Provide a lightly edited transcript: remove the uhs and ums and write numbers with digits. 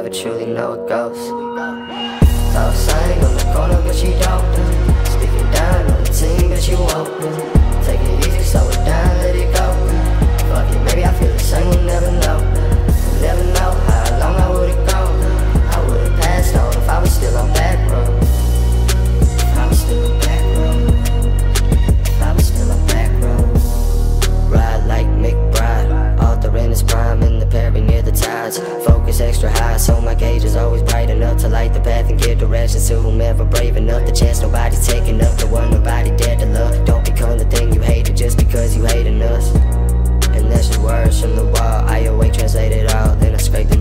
never truly know a ghost. Talk sang on the corner, but she don't do. Speaking down on the team, but you won't do. Take it easy, slow it down, let it go. Fuck it, maybe I feel the same, we'll never know. We'll never know how long I would've gone. I would've passed on if I was still on back road. If I was still on back road. If I was still on back road. Ride like McBride, author in his prime, in the Perry near the tides. Focus extra high, so my gauge is always bright enough to light the path and give directions to whomever brave enough. The chance nobody's taking up, the one nobody dared to love. Don't become the thing you hated just because you hating us. And that's just words from the wall. I awake, translate it all, then I scrape the